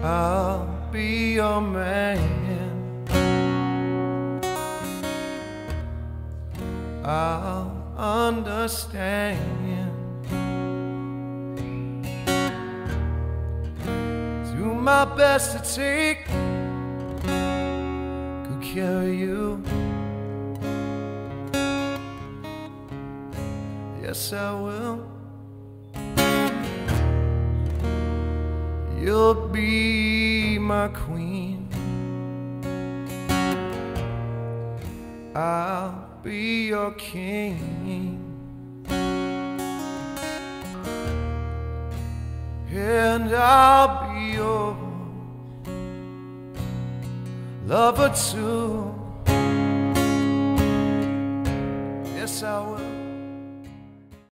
I'll be your man. I'll understand. Do my best to take good care of you. Yes, I will. You'll be my queen. I'll be your king. And I'll be your lover too. Yes, I will.